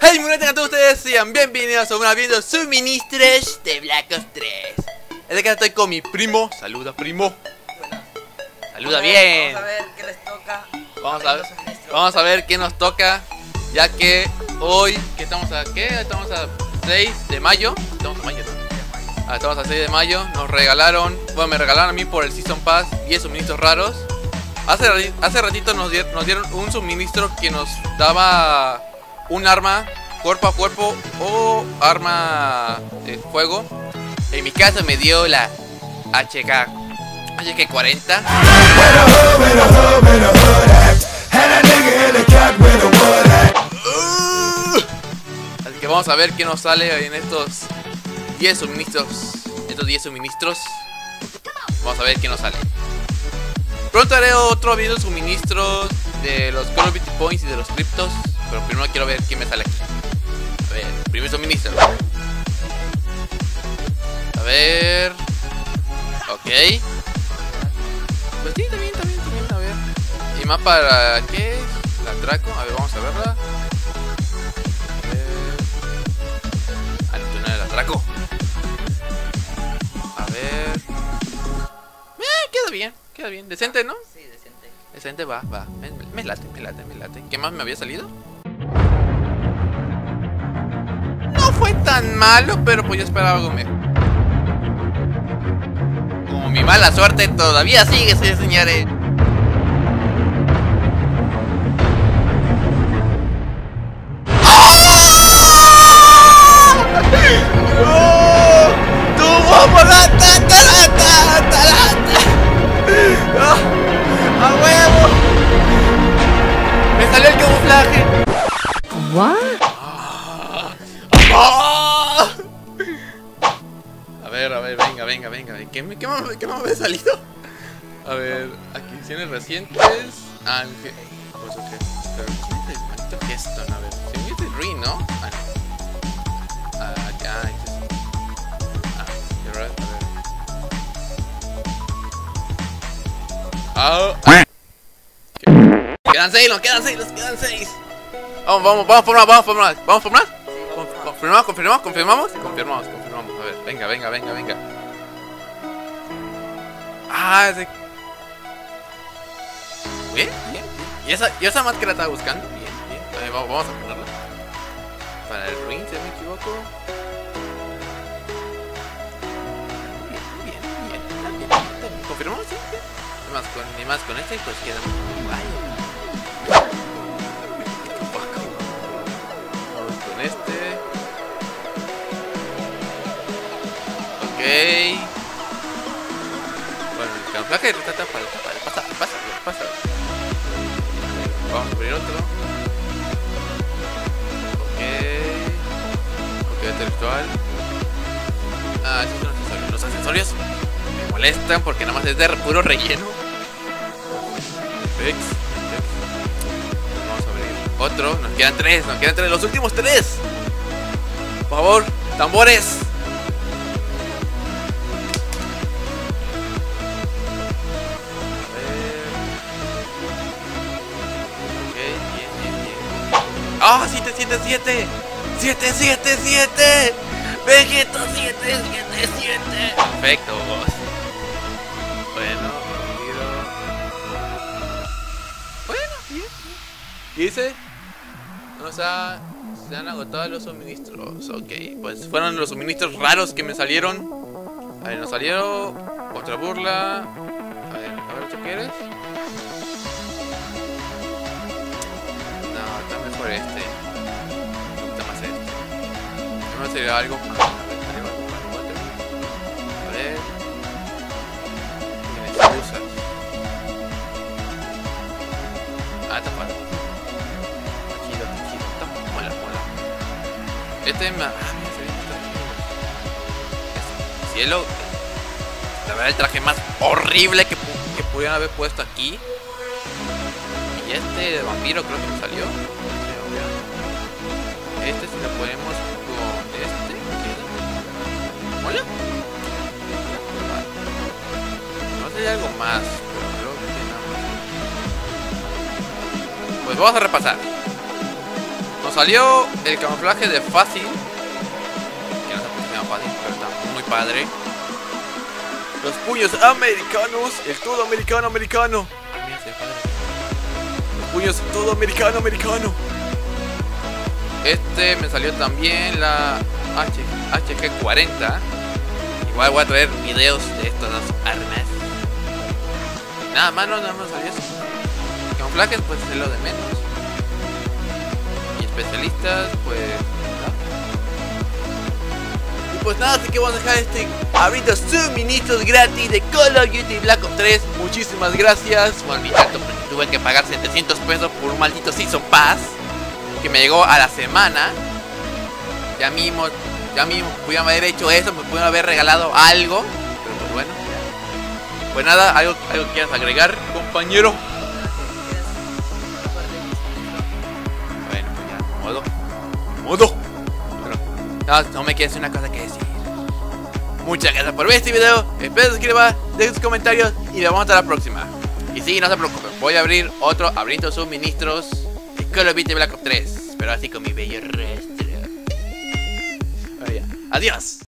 Hey, muy buenas a todos ustedes, sean bienvenidos a una viendo suministros de Black Ops 3. Es de que estoy con mi primo. Saluda, primo. Bueno, Saluda bien. Vamos a ver qué les toca. Vamos a ver qué nos toca. Ya que hoy, que estamos a ¿qué? Estamos a 6 de mayo. Estamos a mayo, ¿no? Estamos a 6 de mayo. Nos regalaron, bueno, me regalaron a mí por el Season Pass 10 suministros raros. Hace ratito nos dieron un suministro que nos daba un arma cuerpo a cuerpo o arma de fuego. En mi caso me dio la HK40. Así que vamos a ver qué nos sale en estos 10 suministros. Vamos a ver qué nos sale. Pronto haré otro video de suministros de los Call of Duty Points y de los criptos. Pero primero quiero ver qué me sale aquí. A ver, primer suministro. A ver. Ok. Pues sí, también, a ver. ¿Y más para qué? La atraco. A ver, vamos a verla. A ver. Ah, no, no era el atraco. A ver. Queda bien. Decente, ¿no? Sí, decente. Decente, va. Me late. ¿Qué más me había salido? No fue tan malo, pero pues yo esperaba algo mejor. Como mi mala suerte todavía sigue, señores. ¡Oh! ¡Tuvo por la ¡a huevo! ¡Me salió el camuflaje! What? ¡Oh! A ver, venga. ¿Qué más me ha salido? A ver, adquisiciones recientes. Ah, pues ok. Pero ¿quién es el maldito Geston? A ver, si me dice Rin, ¿no? Ah, no. You're right, a ver. Quedan 6, nos quedan 6. Vamos por más. Confirmamos. A ver, venga. Ah, ese. Bien. ¿Y esa máscara estaba buscando? Bien. A ver, vamos a ponerla. Para el ring, si no me equivoco. Bien. ¿Confirmamos? Sí. Ni más con este, pues queda vaya. Vamos con este. Ok. Bueno, el camuflaje está pasa. Vamos a abrir otro. Ok, intelectual. Ah, estos son accesorios. Los accesorios me molestan porque nada más es de puro relleno. Perfecto. Vamos a abrir otro. Nos quedan 3. Los últimos 3. Por favor, tambores. ¡Ah! 7. Vegeta 7. Perfecto. Bueno, bien. Dice, se han agotado los suministros. Ok, pues fueron los suministros raros que me salieron. A ver, nos salió otra burla. A ver, ¿tú quieres? No, está mejor este. Me gusta más este. No me salió algo más. A ver. Tienes excusas. Ah, está padre. Tranquilo. Mola. Este me... Cielo. La verdad, el traje más horrible que pudieran haber puesto aquí. Y este de vampiro creo que me salió. Este si lo ponemos con este. ¿Mola? No sé si hay algo más, pero creo que nada más. Pues vamos a repasar. Nos salió el camuflaje de fácil. Que no sé por qué se llama fácil, pero está muy padre. Los puños americanos. El todo americano. Ah, mira, se padre. Los puños todo americano. Este me salió también la HG40. Igual voy a traer videos de estas dos armas. Nada más, no salió eso. Camuflajes, pues es lo de menos. Y especialistas, pues nada. Y pues nada, así que vamos a dejar abriendo suministros gratis de Call of Duty Black Ops 3. Muchísimas gracias. Bueno, mi tanto, porque tuve que pagar 700 pesos por un maldito Season Pass que me llegó a la semana. Ya mismo pudieron haber hecho eso, me pudieron haber regalado algo. Pero pues bueno. Pues nada, algo quieras agregar, compañero. Bueno, pues ya, modo. Pero no me queda una cosa que decir. Muchas gracias por ver este video. Espero que se suscriban, dejen sus comentarios y nos vemos hasta la próxima. Y sí, no se preocupen, voy a abrir otro abriendo suministros de Call of Duty Black Ops 3. Pero así con mi bello rostro. Adiós.